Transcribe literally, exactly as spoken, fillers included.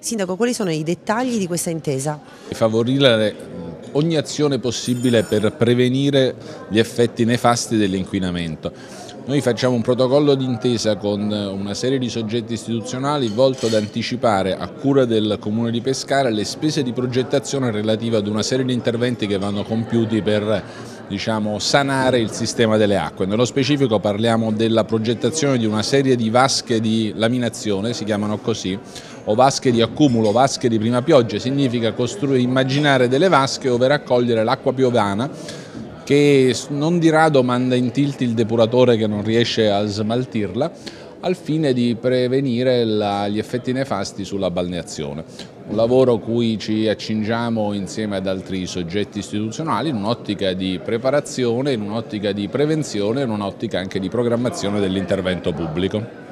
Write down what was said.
Sindaco, quali sono i dettagli di questa intesa? Favorire ogni azione possibile per prevenire gli effetti nefasti dell'inquinamento. Noi facciamo un protocollo d'intesa con una serie di soggetti istituzionali volto ad anticipare a cura del Comune di Pescara le spese di progettazione relative ad una serie di interventi che vanno compiuti per, diciamo, sanare il sistema delle acque. Nello specifico parliamo della progettazione di una serie di vasche di laminazione, si chiamano così, o vasche di accumulo, vasche di prima pioggia. Significa costruire, immaginare delle vasche dove raccogliere l'acqua piovana che non di rado manda in tilt il depuratore che non riesce a smaltirla, al fine di prevenire la, gli effetti nefasti sulla balneazione. Un lavoro cui ci accingiamo insieme ad altri soggetti istituzionali in un'ottica di preparazione, in un'ottica di prevenzione, in un'ottica anche di programmazione dell'intervento pubblico.